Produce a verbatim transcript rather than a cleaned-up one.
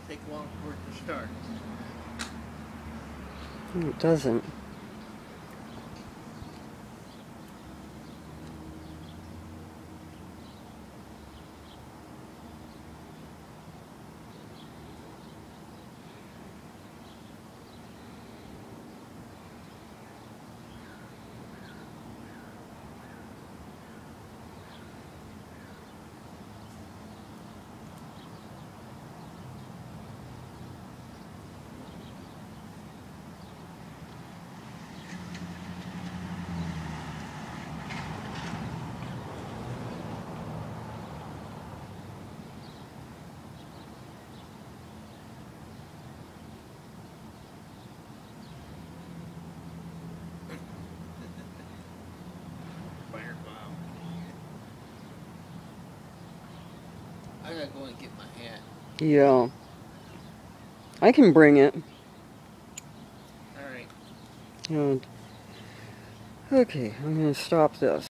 take long for it to start. It doesn't. I gotta go and get my hat. Yeah. I can bring it. Alright. And, okay, I'm going to stop this.